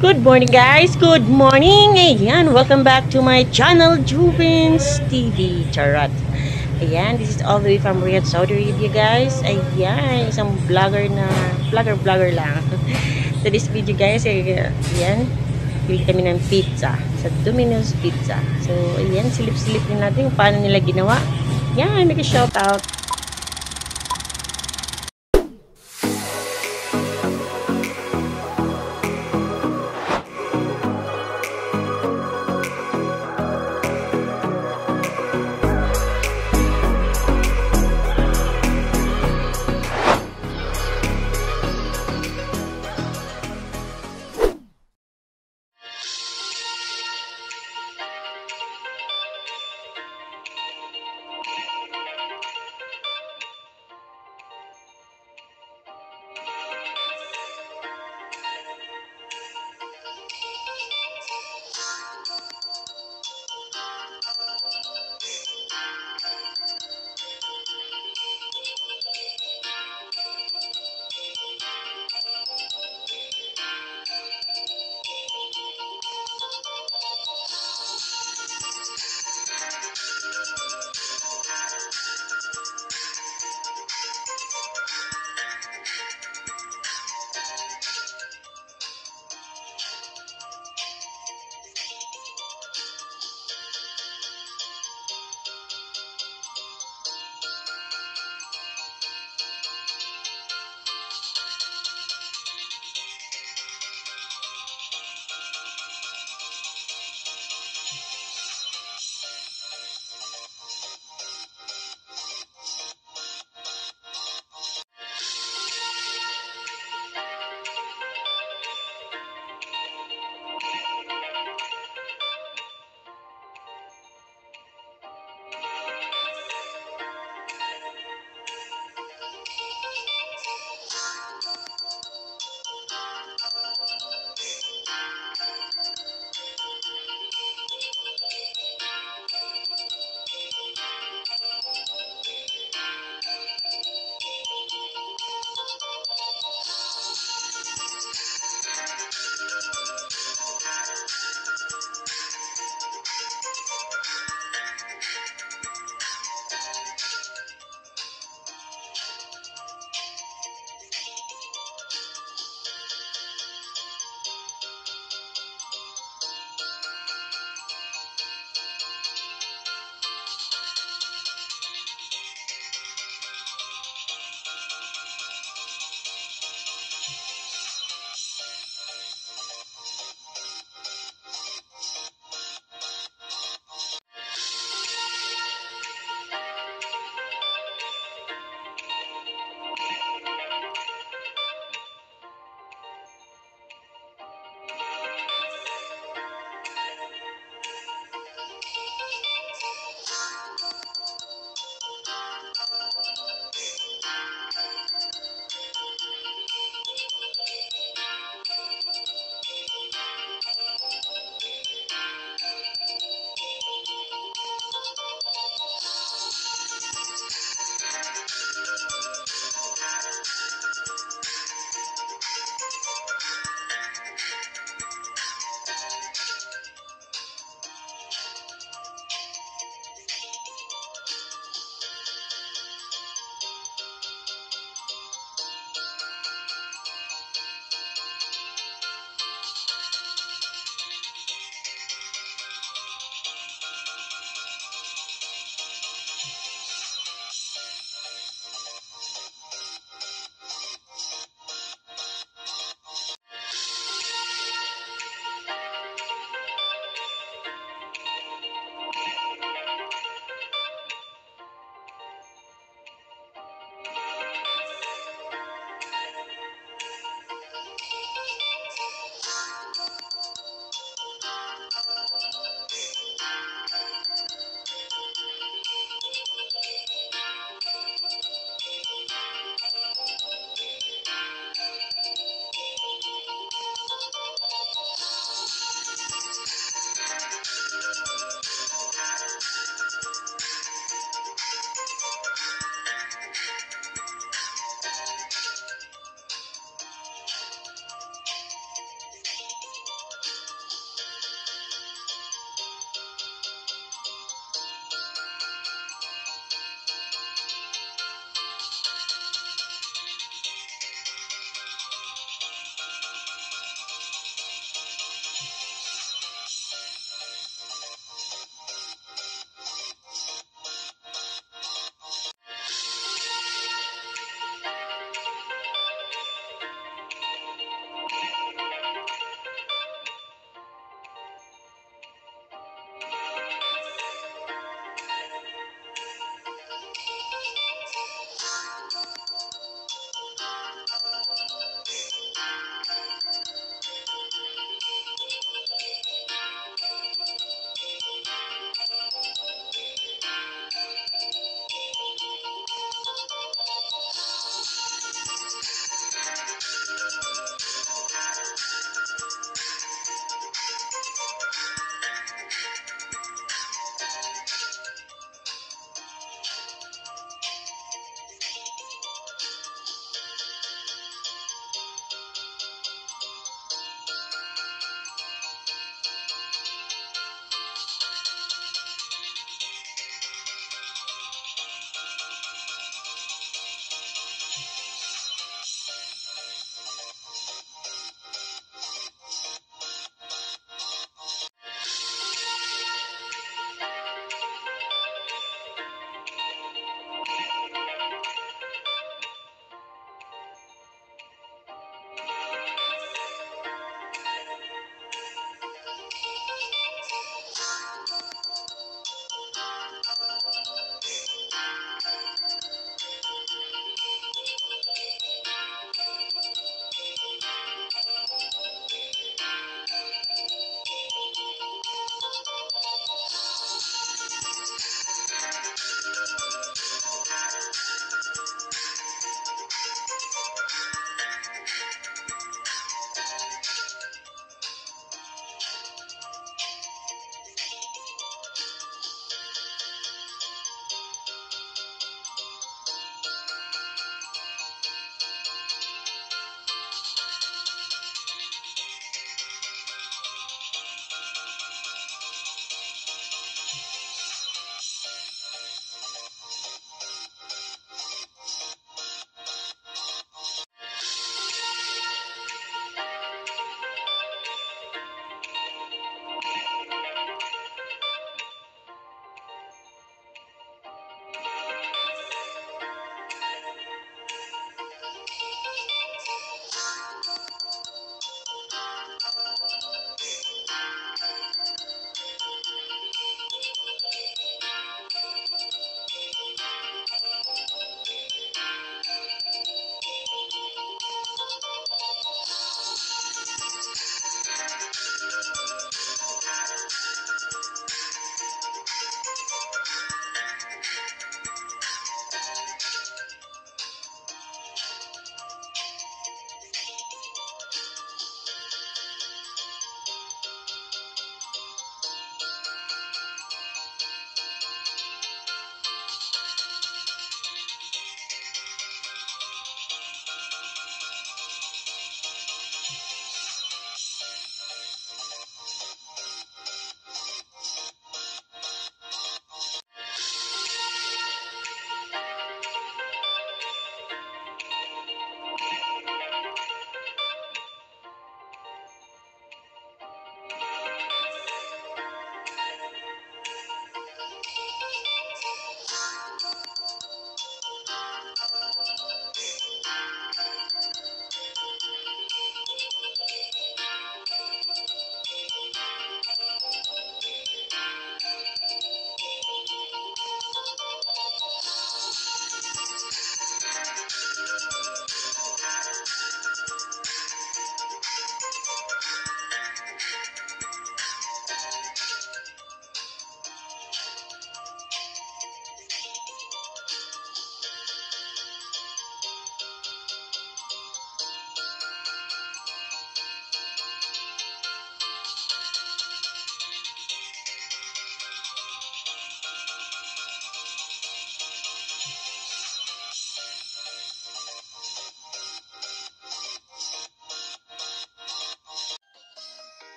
Good morning guys! Good morning! Ayan, welcome back to my channel, Juvens TV. Charot. Ayan, this is all the way from Riyadh, Saudi Arabia guys. Ayan, isang vlogger lang. So this video guys, ayan, bili kami ng pizza sa Domino's Pizza. So ayan, silip-silip din natin kung paano nila ginawa. Ayan, nag-shout out.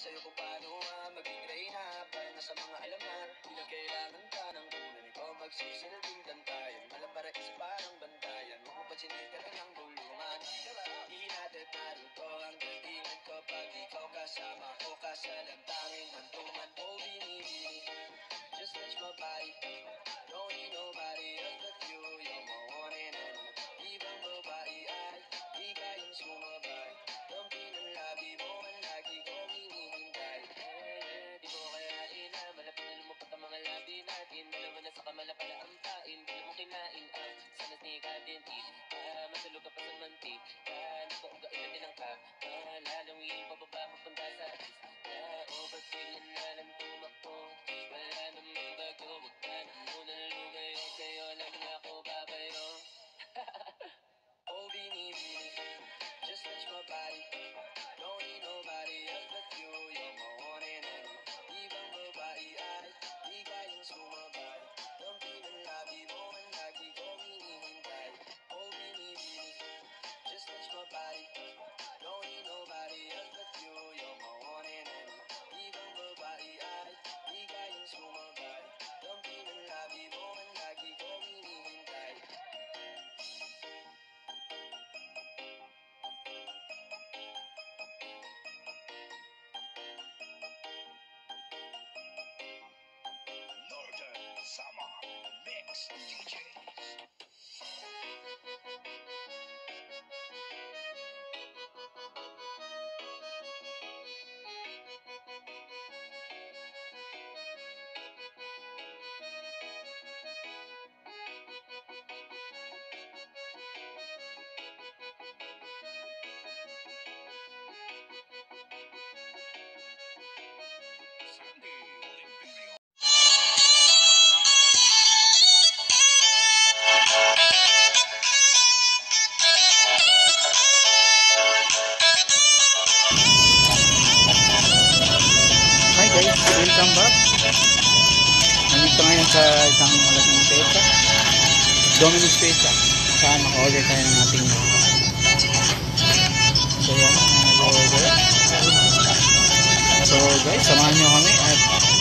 sa'yo kung paano maging reyna. Para na sa mga alaman, di na kailangan ka ng unan. Ikaw magsisilbing gantayan, malabara is parang bantayan. Huwag mo pansinin ka lang gulungan. Di natin naruto ang galingan ko pag ikaw kasama ko. Kasalantangin hantungan o binibini. Just touch my body, don't need nobody else but you. You're my one and only. Ibang babae ay di kayang sumabay. Dampi ng labi mo ang lagi kong hinihintay. Di ko kaya malapit na lumapot ang mga labi natin. Dalawa na sa kamala pala ang pain. Di mo kinain ang sana snika din eat. Masulog ka pa sa mantik. Nagpauga ina din ang ka. Lalawin pababa papunta sa east. Overfeeling na lang tumakbo. Wala namang bago. Huwag ka na muna lumayo. Sa'yo lang ako babayo. Oh, binibini, just touch my body. Don't need nobody else but you. You're my one and only. Ibang babae ay di kayang sumabay. Dampi ng labi mo ang lagi kong hinihintay. Oh, binibini, just touch my body. Don't need nobody else but you. You're my one and only. Ibang babae ay di kayang sumabay. Dampi ng labi mo ang lagi kong hinihintay. Northern Summer Mix DJs. Sandy Olympico. Hi guys, welcome back. Nandito ngayon sa isang malaking pesa, Domino's Pesa. Saan maka-order tayo ng ating so yan, nag-order. So guys, samahan nyo kami at